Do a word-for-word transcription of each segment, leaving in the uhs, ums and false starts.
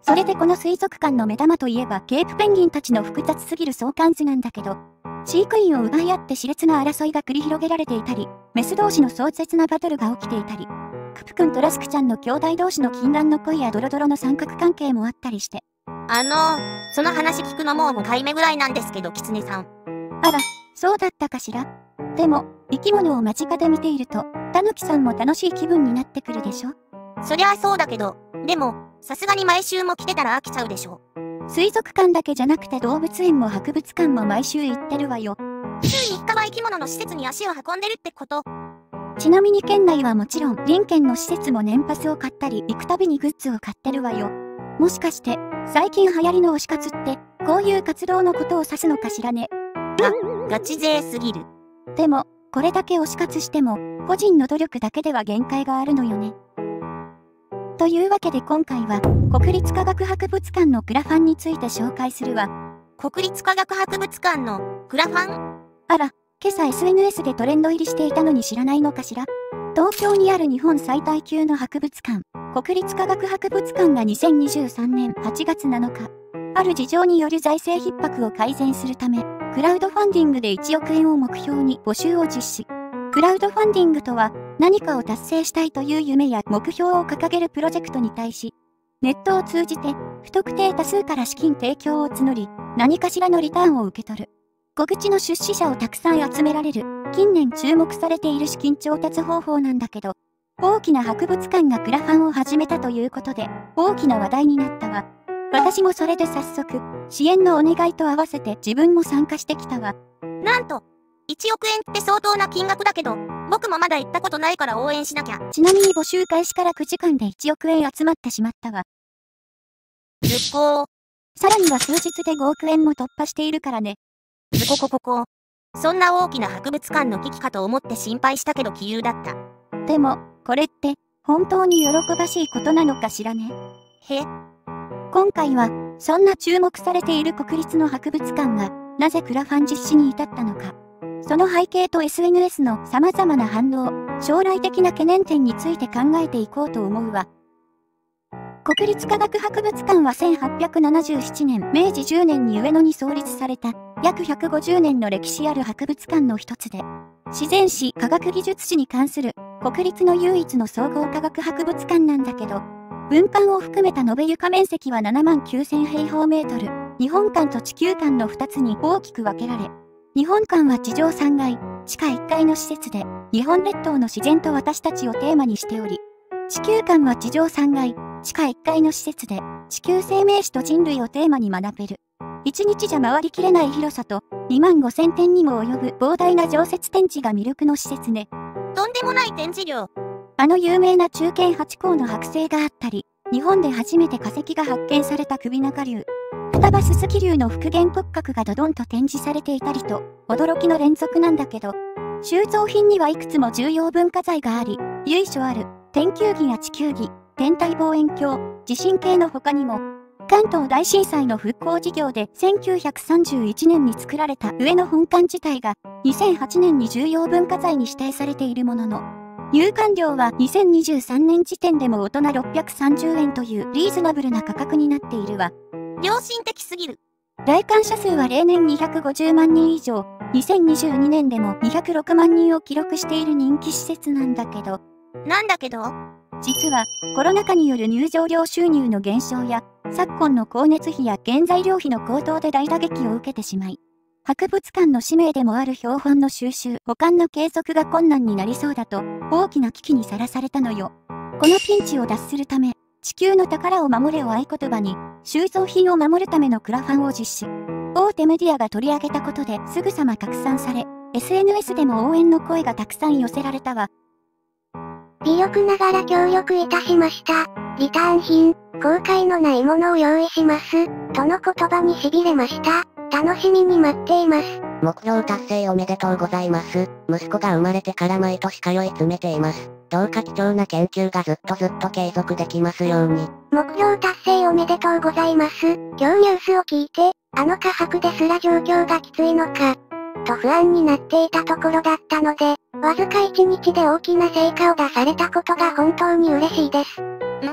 それでこの水族館の目玉といえばケープペンギンたちの複雑すぎる相関図なんだけど、飼育員を奪い合って熾烈な争いが繰り広げられていたり、メス同士の壮絶なバトルが起きていたり、クプくんとラスクちゃんの兄弟同士の禁断の恋やドロドロの三角関係もあったりして。 あのー、その話聞くのもうごかいめぐらいなんですけど、キツネさん。 あら、そうだったかしら。でも、生き物を間近で見ていると、タヌキさんも楽しい気分になってくるでしょ。 そりゃあそうだけど、でも、さすがに毎週も来てたら飽きちゃうでしょ。 水族館だけじゃなくて動物園も博物館も毎週行ってるわよ。 週みっかは生き物の施設に足を運んでるってこと？ ちなみに県内はもちろん隣県の施設も年パスを買ったり行くたびにグッズを買ってるわよ。もしかして最近流行りの推し活ってこういう活動のことを指すのかしらね。 が、ガチ勢すぎる。 でもこれだけ推し活しても個人の努力だけでは限界があるのよね。というわけで今回は国立科学博物館のクラファンについて紹介するわ。 国立科学博物館のクラファン？ あら、今朝 エスエヌエス でトレンド入りしていたのに知らないのかしら。東京にある日本最大級の博物館、国立科学博物館がにせんにじゅうさんねんはちがつなのか、ある事情による財政逼迫を改善するため、クラウドファンディングでいちおくえんを目標に募集を実施。クラウドファンディングとは、何かを達成したいという夢や目標を掲げるプロジェクトに対し、ネットを通じて不特定多数から資金提供を募り、何かしらのリターンを受け取る。小口の出資者をたくさん集められる、近年注目されている資金調達方法なんだけど、大きな博物館がクラファンを始めたということで、大きな話題になったわ。私もそれで早速、支援のお願いと合わせて自分も参加してきたわ。 なんと、いちおくえんって相当な金額だけど、僕もまだ行ったことないから応援しなきゃ。 ちなみに募集開始からくじかんでいちおくえん集まってしまったわ。 ずっこー。 さらには数日でごおくえんも突破しているからね。 ずここここ。そんな大きな博物館の危機かと思って心配したけど杞憂だった。 でも、これって本当に喜ばしいことなのかしらね。 へ？ 今回は、そんな注目されている国立の博物館が、なぜクラファン実施に至ったのか。その背景と エスエヌエス の様々な反応、将来的な懸念点について考えていこうと思うわ。国立科学博物館はせんはっぴゃくななじゅうななねん、めいじじゅうねんに上野に創立された、約ひゃくごじゅうねんの歴史ある博物館の一つで、自然史、科学技術史に関する、国立の唯一の総合科学博物館なんだけど、分館を含めた延べ床面積はななまんきゅうせんへいほうメートル、日本館と地球館のふたつに大きく分けられ、日本館は地上さんがい、地下いっかいの施設で、日本列島の自然と私たちをテーマにしており、地球館は地上さんがい、地下いっかいの施設で、地球生命史と人類をテーマに学べる。一日じゃ回りきれない広さと、にまんごせんてんにも及ぶ膨大な常設展示が魅力の施設ね。 とんでもない展示量。 あの有名な中堅はちこうの剥製があったり、日本で初めて化石が発見された首長竜、双葉ススキ竜の復元骨格がドドンと展示されていたりと、驚きの連続なんだけど、収蔵品にはいくつも重要文化財があり、由緒ある天球儀や地球儀、天体望遠鏡、地震計の他にも、関東大震災の復興事業でせんきゅうひゃくさんじゅういちねんに作られた上野本館自体がにせんはちねんに重要文化財に指定されているものの、入館料はにせんにじゅうさんねん時点でも大人ろっぴゃくさんじゅうえんというリーズナブルな価格になっているわ。 良心的すぎる。 来館者数は例年にひゃくごじゅうまんにん以上、にせんにじゅうにねんでもにひゃくろくまんにんを記録している人気施設なんだけど、 なんだけど実はコロナ禍による入場料収入の減少や昨今の光熱費や原材料費の高騰で大打撃を受けてしまい、博物館の使命でもある標本の収集・保管の継続が困難になりそうだと大きな危機にさらされたのよ。このピンチを脱するため、地球の宝を守れを合言葉に収蔵品を守るためのクラファンを実施。大手メディアが取り上げたことですぐさま拡散され、エスエヌエス でも応援の声がたくさん寄せられたわ。 微力ながら協力いたしました。リターン品、後悔のないものを用意します。との言葉に痺れました。楽しみに待っています。 目標達成おめでとうございます。息子が生まれてから毎年通い詰めています。どうか貴重な研究がずっとずっと継続できますように。 目標達成おめでとうございます。今日ニュースを聞いて、あの価格ですら状況がきついのか、と不安になっていたところだったので、わずかいちにちで大きな成果を出されたことが本当に嬉しいです。 ん？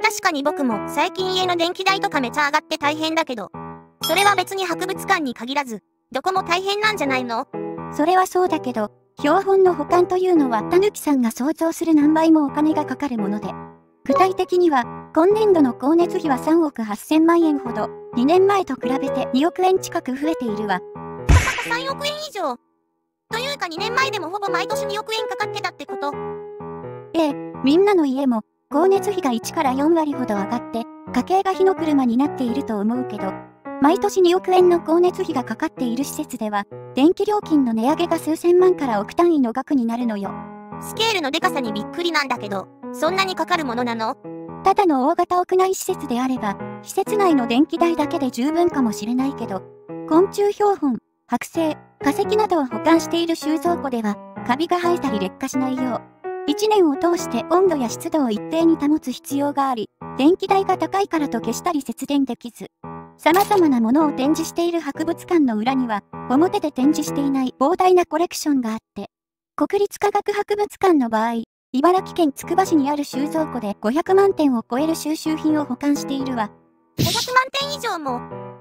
確かに僕も最近家の電気代とかめちゃ上がって大変だけど、それは別に博物館に限らず、どこも大変なんじゃないの？ それはそうだけど、標本の保管というのはたぬきさんが想像する何倍もお金がかかるもので、具体的には、今年度の光熱費はさんおくはっせんまんえんほど、にねんまえと比べてにおくえん近く増えているわ。 さんおくえん以上。というかにねんまえでもほぼ毎年におくえんかかってたってこと？ ええ、みんなの家も、光熱費がいちからよんわりほど上がって、家計が火の車になっていると思うけど、毎年におくえんの光熱費がかかっている施設では、電気料金の値上げが数千万から億単位の額になるのよ。 スケールのでかさにびっくりなんだけど、そんなにかかるものなの？ ただの大型屋内施設であれば、施設内の電気代だけで十分かもしれないけど、昆虫標本、剥製、化石などを保管している収蔵庫では、カビが生えたり劣化しないよう、一年を通して温度や湿度を一定に保つ必要があり、電気代が高いからと消したり節電できず、様々なものを展示している博物館の裏には、表で展示していない膨大なコレクションがあって、国立科学博物館の場合、茨城県つくば市にある収蔵庫でごひゃくまんてんを超える収集品を保管しているわ。 ごひゃくまんてん以上も。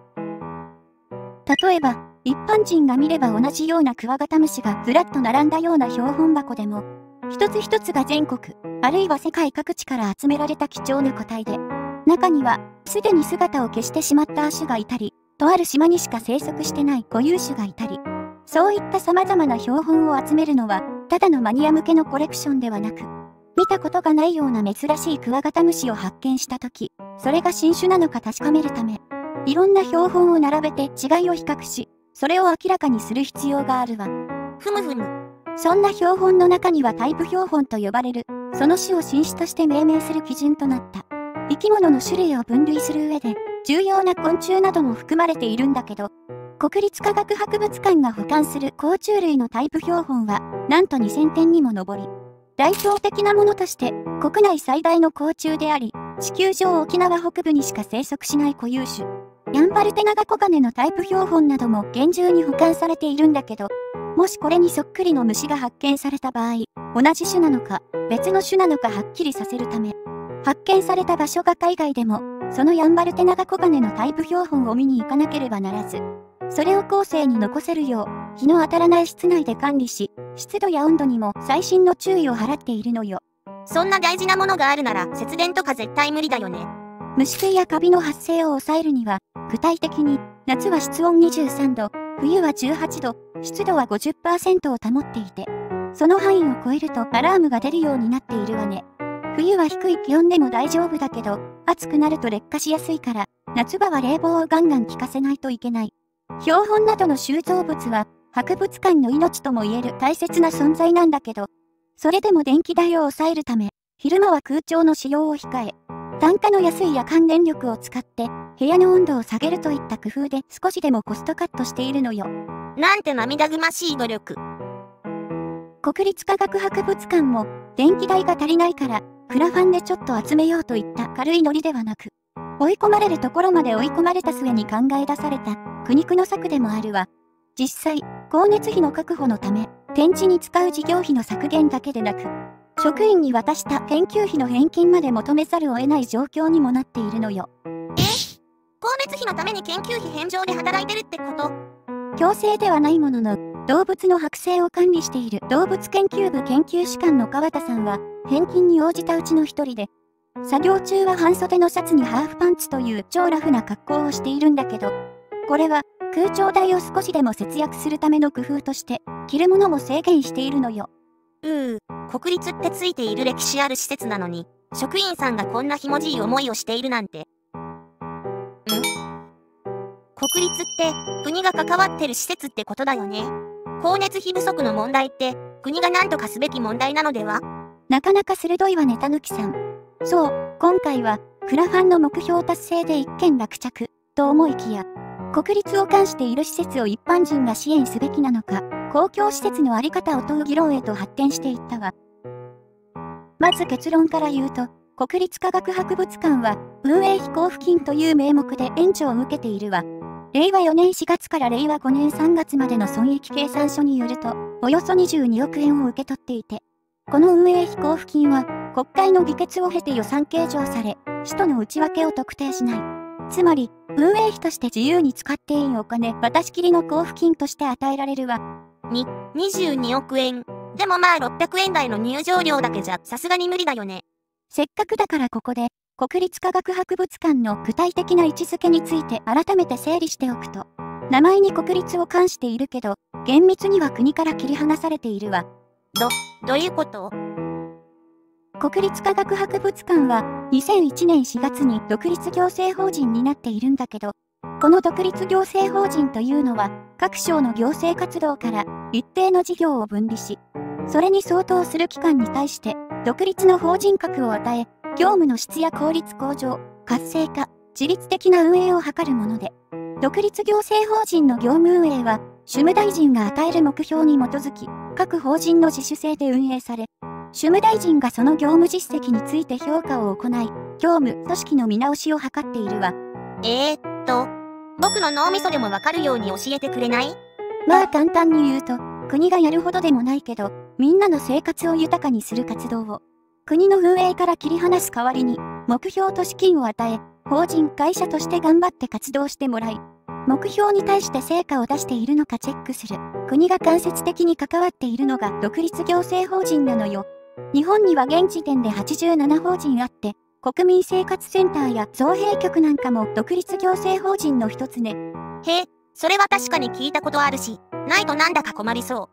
例えば、一般人が見れば同じようなクワガタムシがずらっと並んだような標本箱でも、一つ一つが全国、あるいは世界各地から集められた貴重な個体で、中には、すでに姿を消してしまった亜種がいたり、とある島にしか生息してない固有種がいたり、そういった様々な標本を集めるのは、ただのマニア向けのコレクションではなく、見たことがないような珍しいクワガタムシを発見したとき、それが新種なのか確かめるため、いろんな標本を並べて違いを比較し、それを明らかにする必要があるわ。 ふむふむ。 そんな標本の中にはタイプ標本と呼ばれる、その種を新種として命名する基準となった。生き物の種類を分類する上で、重要な昆虫なども含まれているんだけど、国立科学博物館が保管する甲虫類のタイプ標本は、なんとにせんてんにも上り、代表的なものとして、国内最大の甲虫であり、地球上沖縄北部にしか生息しない固有種、ヤンバルテナガコガネのタイプ標本なども厳重に保管されているんだけど、もしこれにそっくりの虫が発見された場合、同じ種なのか、別の種なのかはっきりさせるため、発見された場所が海外でも、そのヤンバルテナガコガネのタイプ標本を見に行かなければならず、それを後世に残せるよう、日の当たらない室内で管理し、湿度や温度にも細心の注意を払っているのよ。 そんな大事なものがあるなら節電とか絶対無理だよね。 虫食いやカビの発生を抑えるには、具体的に、夏は室温にじゅうさんど、冬はじゅうはちど、湿度は ごじゅっパーセント を保っていて、その範囲を超えるとアラームが出るようになっているわね。冬は低い気温でも大丈夫だけど、暑くなると劣化しやすいから、夏場は冷房をガンガン効かせないといけない。標本などの収蔵物は、博物館の命とも言える大切な存在なんだけど、それでも電気代を抑えるため、昼間は空調の使用を控え、単価の安い夜間電力を使って、部屋の温度を下げるといった工夫で少しでもコストカットしているのよ。 なんて涙ぐましい努力。 国立科学博物館も、電気代が足りないから、クラファンでちょっと集めようといった軽いノリではなく、追い込まれるところまで追い込まれた末に考え出された苦肉の策でもあるわ。実際、光熱費の確保のため、展示に使う事業費の削減だけでなく、職員に渡した研究費の返金まで求めざるを得ない状況にもなっているのよ。 え？光熱費のために研究費返上で働いてるってこと？ 強制ではないものの、動物の剥製を管理している動物研究部研究士官の川田さんは、返金に応じたうちの一人で、作業中は半袖のシャツにハーフパンツという超ラフな格好をしているんだけど、これは空調代を少しでも節約するための工夫として、着るものも制限しているのよ。 うー、国立ってついている歴史ある施設なのに、職員さんがこんなひもじい思いをしているなんて。ん？国立って国が関わってる施設ってことだよね。光熱費不足の問題って国が何とかすべき問題なのでは？ なかなか鋭いわねたぬきさん。そう、今回はクラファンの目標達成で一件落着と思いきや、国立を管している施設を一般人が支援すべきなのか、公共施設のあり方を問う議論へと発展していったわ。まず結論から言うと、国立科学博物館は運営費交付金という名目で援助を受けているわ。れいわよねんしがつかられいわごねんさんがつまでの損益計算書によると、およそにじゅうにおくえんを受け取っていて、この運営費交付金は国会の議決を経て予算計上され、使途の内訳を特定しない。つまり、運営費として自由に使っていいお金、渡し切りの交付金として与えられるわ。 に、にじゅうにおくえん。でもまあろっぴゃくえん台の入場料だけじゃさすがに無理だよね。 せっかくだからここで、国立科学博物館の具体的な位置づけについて改めて整理しておくと、名前に国立を冠しているけど、厳密には国から切り離されているわ。 ど、どういうこと？ 国立科学博物館はにせんいちねんしがつに独立行政法人になっているんだけど、この独立行政法人というのは各省の行政活動から一定の事業を分離し、それに相当する機関に対して独立の法人格を与え、業務の質や効率向上、活性化、自律的な運営を図るもので、独立行政法人の業務運営は主務大臣が与える目標に基づき、各法人の自主性で運営され、主務大臣がその業務実績について評価を行い、業務、組織の見直しを図っているわ。 えーっと、僕の脳みそでもわかるように教えてくれない？ まあ簡単に言うと、国がやるほどでもないけど、みんなの生活を豊かにする活動を、国の運営から切り離す代わりに、目標と資金を与え、法人、会社として頑張って活動してもらい、目標に対して成果を出しているのかチェックする、国が間接的に関わっているのが独立行政法人なのよ。日本には現時点ではちじゅうなな法人あって、国民生活センターや造幣局なんかも独立行政法人の一つね。 へえ、それは確かに聞いたことあるし、ないとなんだか困りそう。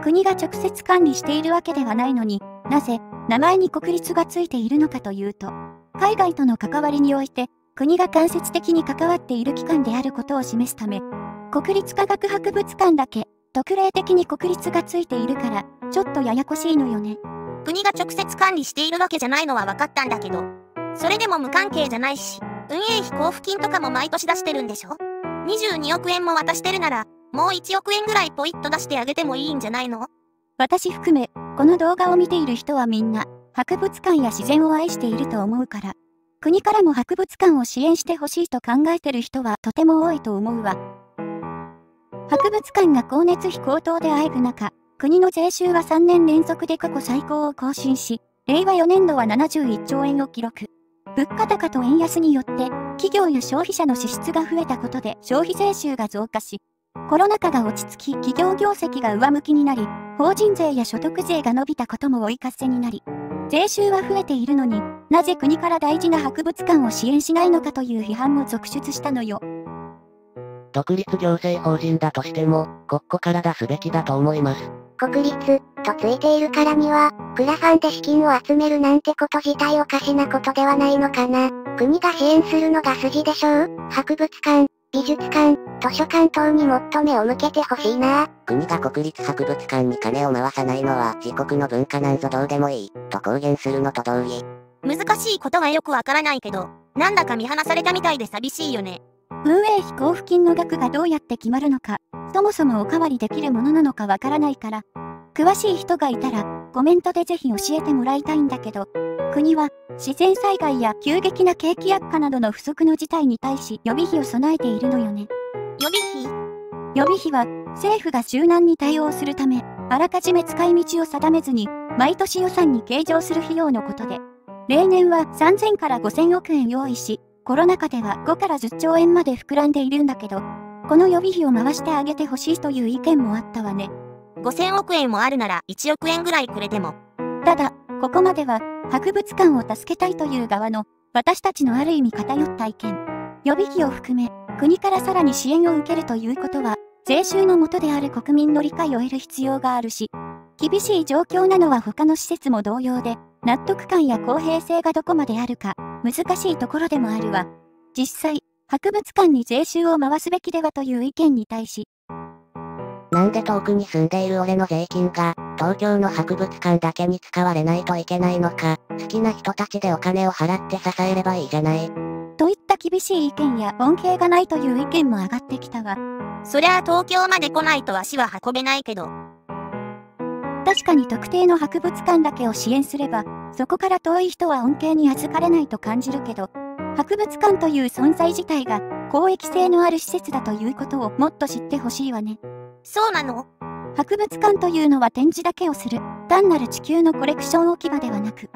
国が直接管理しているわけではないのに、なぜ名前に国立がついているのかというと、海外との関わりにおいて、国が間接的に関わっている機関であることを示すため、国立科学博物館だけ特例的に国立がついているから、ちょっとややこしいのよね。 国が直接管理しているわけじゃないのは分かったんだけど、それでも無関係じゃないし、運営費交付金とかも毎年出してるんでしょ？ にじゅうにおくえんも渡してるなら、もういちおくえんぐらいポイッと出してあげてもいいんじゃないの？ 私含め、この動画を見ている人はみんな、博物館や自然を愛していると思うから、国からも博物館を支援してほしいと考えてる人はとても多いと思うわ。博物館が光熱費高騰であえぐ中、国の税収はさんねん連続で過去最高を更新し、れいわよねんどはななじゅういっちょうえんを記録。物価高と円安によって、企業や消費者の支出が増えたことで消費税収が増加し、コロナ禍が落ち着き企業業績が上向きになり、法人税や所得税が伸びたことも追い風になり、税収は増えているのになぜ国から大事な博物館を支援しないのかという批判も続出したのよ。 独立行政法人だとしても、国庫から出すべきだと思います。 国立、とついているからには、クラファンで資金を集めるなんてこと自体おかしなことではないのかな。国が支援するのが筋でしょう。博物館、美術館、図書館等にもっと目を向けてほしいな。 国が国立博物館に金を回さないのは自国の文化なんぞどうでもいい、と公言するのと同義。 難しいことがよくわからないけど、なんだか見放されたみたいで寂しいよね。 運営費交付金の額がどうやって決まるのか、そもそもおかわりできるものなのかわからないから、詳しい人がいたらコメントでぜひ教えてもらいたいんだけど、国は自然災害や急激な景気悪化などの不測の事態に対し予備費を備えているのよね。 予備費？ 予備費は政府が柔軟に対応するため、あらかじめ使い道を定めずに毎年予算に計上する費用のことで、例年はさんぜんからごせんおくえん用意し、コロナ禍ではごからじゅっちょうえんまで膨らんでいるんだけど、この予備費を回してあげてほしいという意見もあったわね。 ごせんおくえんもあるならいちおくえんぐらいくれても。 ただ、ここまでは博物館を助けたいという側の私たちのある意味偏った意見。予備費を含め国からさらに支援を受けるということは税収の元である国民の理解を得る必要があるし、厳しい状況なのは他の施設も同様で、納得感や公平性がどこまであるか難しいところでもあるわ。実際、博物館に税収を回すべきではという意見に対し、 なんで遠くに住んでいる俺の税金が、東京の博物館だけに使われないといけないのか、好きな人たちでお金を払って支えればいいじゃない。 といった厳しい意見や恩恵がないという意見も上がってきたわ。 そりゃあ東京まで来ないと足は運べないけど。 確かに特定の博物館だけを支援すれば、そこから遠い人は恩恵に預かれないと感じるけど、博物館という存在自体が公益性のある施設だということをもっと知ってほしいわね。 そうなの？ 博物館というのは展示だけをする、単なる地球のコレクション置き場ではなく、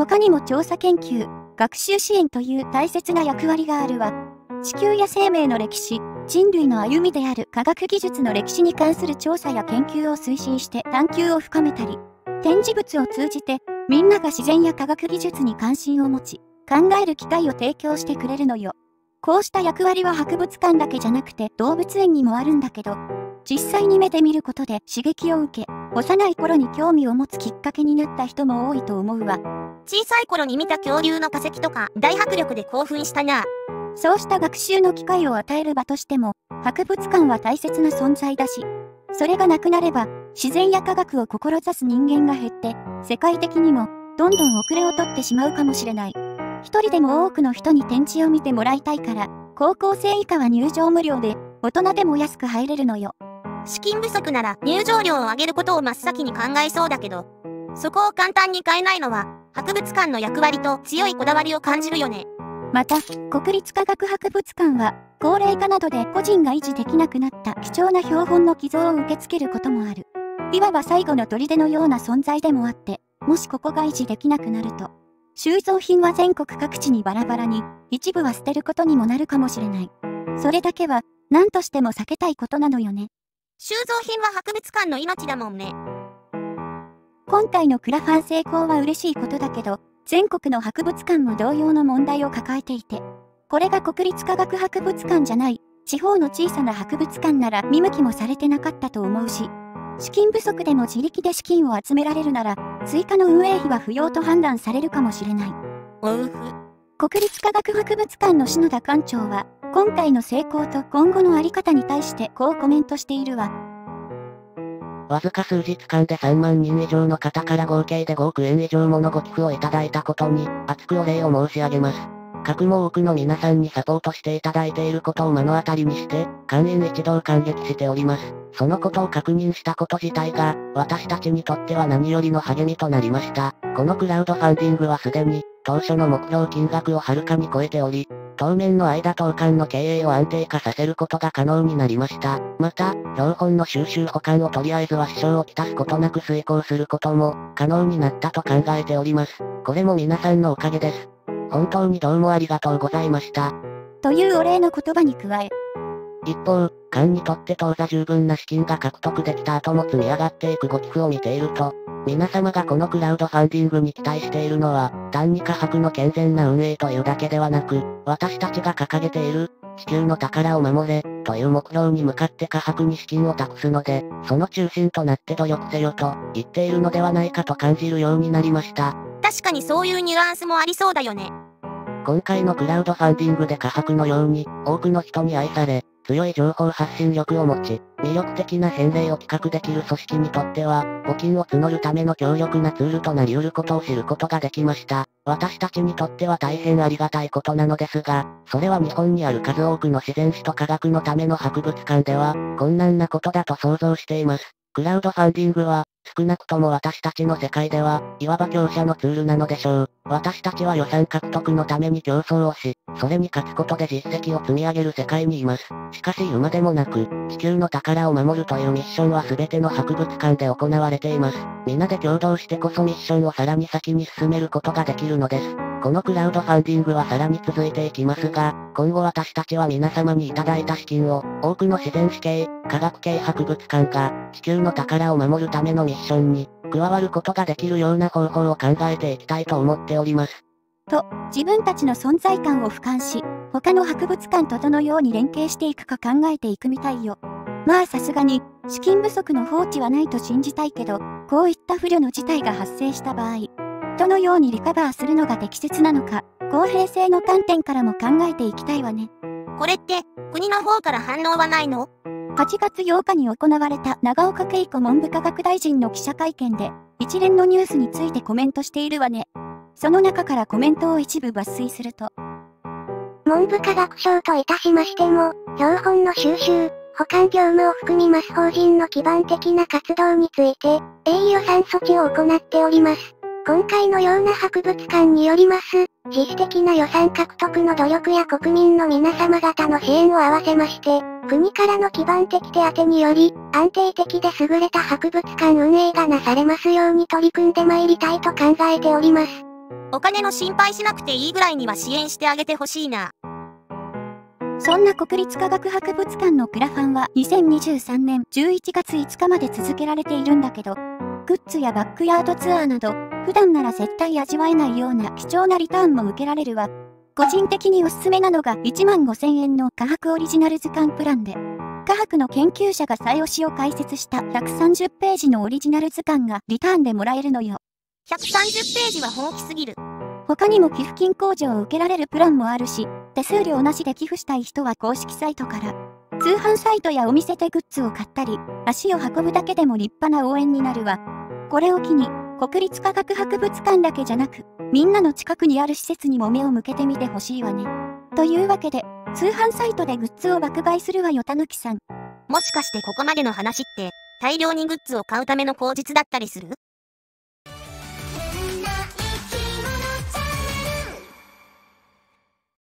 他にも調査研究、学習支援という大切な役割があるわ。地球や生命の歴史、人類の歩みである科学技術の歴史に関する調査や研究を推進して探求を深めたり、展示物を通じてみんなが自然や科学技術に関心を持ち、考える機会を提供してくれるのよ。こうした役割は博物館だけじゃなくて動物園にもあるんだけど、実際に目で見ることで刺激を受け、幼い頃に興味を持つきっかけになった人も多いと思うわ。 小さい頃に見た恐竜の化石とか大迫力で興奮したな。 そうした学習の機会を与える場としても、博物館は大切な存在だし、それがなくなれば、自然や科学を志す人間が減って、世界的にも、どんどん遅れをとってしまうかもしれない。一人でも多くの人に展示を見てもらいたいから、高校生以下は入場無料で、大人でも安く入れるのよ。 資金不足なら入場料を上げることを真っ先に考えそうだけど、そこを簡単に変えないのは、博物館の役割と強いこだわりを感じるよね。 また、国立科学博物館は、高齢化などで個人が維持できなくなった貴重な標本の寄贈を受け付けることもある。いわば最後の砦のような存在でもあって、もしここが維持できなくなると、収蔵品は全国各地にバラバラに、一部は捨てることにもなるかもしれない。それだけは、何としても避けたいことなのよね。 収蔵品は博物館の命だもんね。 今回のクラファン成功は嬉しいことだけど、全国の博物館も同様の問題を抱えていて、これが国立科学博物館じゃない、地方の小さな博物館なら見向きもされてなかったと思うし、資金不足でも自力で資金を集められるなら、追加の運営費は不要と判断されるかもしれない。 おうふ。 国立科学博物館の篠田館長は、今回の成功と今後のあり方に対してこうコメントしているわ。 わずか数日間でさんまんにん以上の方から合計でごおくえん以上ものご寄付をいただいたことに、厚くお礼を申し上げます。かくも多くの皆さんにサポートしていただいていることを目の当たりにして、感員一同感激しております。そのことを確認したこと自体が、私たちにとっては何よりの励みとなりました。このクラウドファンディングはすでに、当初の目標金額をはるかに超えており、当面の間当館の経営を安定化させることが可能になりました。また、標本の収集保管をとりあえずは支障をきたすことなく遂行することも、可能になったと考えております。これも皆さんのおかげです。本当にどうもありがとうございました。 というお礼の言葉に加え、 一方、館にとって当座十分な資金が獲得できた後も積み上がっていくご寄付を見ていると、皆様がこのクラウドファンディングに期待しているのは、単に科博の健全な運営というだけではなく、私たちが掲げている、地球の宝を守れ、という目標に向かって科博に資金を託すので、その中心となって努力せよと言っているのではないかと感じるようになりました。 確かにそういうニュアンスもありそうだよね。 今回のクラウドファンディングで科博のように、多くの人に愛され、強い情報発信力を持ち、魅力的な返礼を企画できる組織にとっては、募金を募るための強力なツールとなり得ることを知ることができました。私たちにとっては大変ありがたいことなのですが、それは日本にある数多くの自然史と科学のための博物館では、困難なことだと想像しています。クラウドファンディングは、少なくとも私たちの世界では、いわば強者のツールなのでしょう。私たちは予算獲得のために競争をし、それに勝つことで実績を積み上げる世界にいます。しかし言うまでもなく、地球の宝を守るというミッションは全ての博物館で行われています。皆で共同してこそミッションをさらに先に進めることができるのです。このクラウドファンディングはさらに続いていきますが、今後私たちは皆様にいただいた資金を、多くの自然史系、科学系博物館が、地球の宝を守るためのミッションに、加わることができるような方法を考えていきたいと思っております。 と、自分たちの存在感を俯瞰し、他の博物館とどのように連携していくか考えていくみたいよ。まあさすがに、資金不足の放置はないと信じたいけど、こういった不慮の事態が発生した場合、どのようにリカバーするのが適切なのか、公平性の観点からも考えていきたいわね。 これって、国の方から反応はないの？ はちがつようかに行われた長岡恵子文部科学大臣の記者会見で、一連のニュースについてコメントしているわね。その中からコメントを一部抜粋すると、 文部科学省といたしましても、標本の収集、保管業務を含みます法人の基盤的な活動について、営予算措置を行っております。今回のような博物館によります、自主的な予算獲得の努力や国民の皆様方の支援を合わせまして、国からの基盤的手当により、安定的で優れた博物館運営がなされますように取り組んでまいりたいと考えております。 お金の心配しなくていいぐらいには支援してあげてほしいな。 そんな国立科学博物館のクラファンはにせんにじゅうさんねんじゅういちがついつかまで続けられているんだけど、グッズやバックヤードツアーなど、普段なら絶対味わえないような貴重なリターンも受けられるわ。個人的におすすめなのがいちまんごせんえんの科博オリジナル図鑑プランで、科博の研究者が最推しを解説したひゃくさんじゅっページのオリジナル図鑑がリターンでもらえるのよ。 ひゃくさんじゅっページは本気すぎる。 他にも寄付金控除を受けられるプランもあるし、手数料なしで寄付したい人は公式サイトから、通販サイトやお店でグッズを買ったり、足を運ぶだけでも立派な応援になるわ。これを機に、国立科学博物館だけじゃなく、みんなの近くにある施設にも目を向けてみてほしいわね。というわけで、通販サイトでグッズを爆買いするわよたぬきさん。 もしかしてここまでの話って、大量にグッズを買うための口実だったりする？